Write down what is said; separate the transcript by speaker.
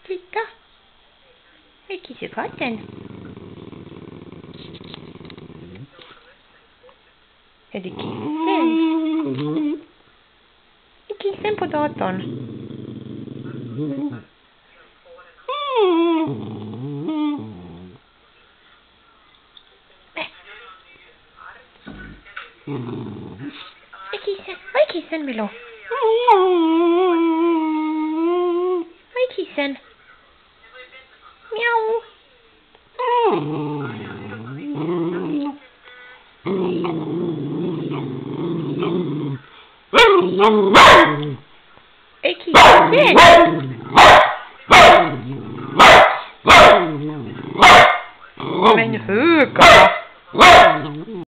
Speaker 1: Titta. Hej kissekatten. Är det kissen? Är kissen på datorn? Är kissen? Vad är kissen, Milo? Vad är kissen? Miau. Är kissen? Men huka.